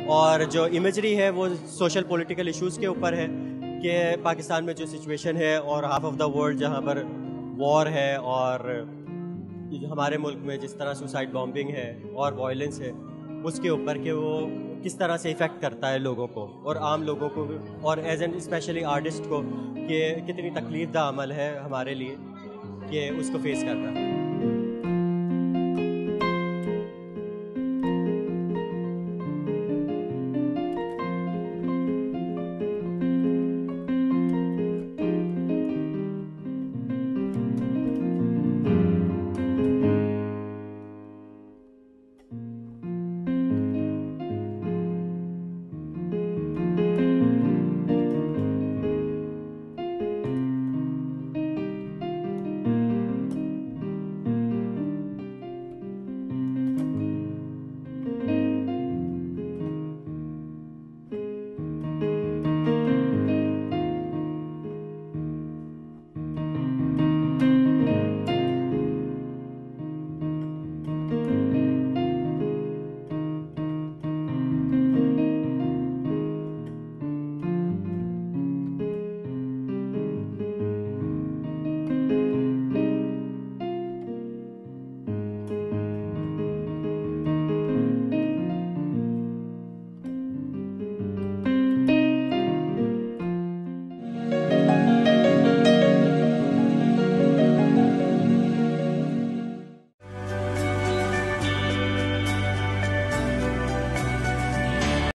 और जो इमेजरी है वो सोशल पॉलिटिकल इश्यूज़ के ऊपर है कि पाकिस्तान में जो सिचुएशन है और हाफ ऑफ द वर्ल्ड जहाँ पर वॉर है और हमारे मुल्क में जिस तरह सुसाइड बॉम्बिंग है और वायलेंस है उसके ऊपर कि वो किस तरह से इफ़ेक्ट करता है लोगों को और आम लोगों को और एज एन स्पेशली आर्टिस्ट को कि कितनी तकलीफ दा अमल है हमारे लिए कि उसको फेस करना।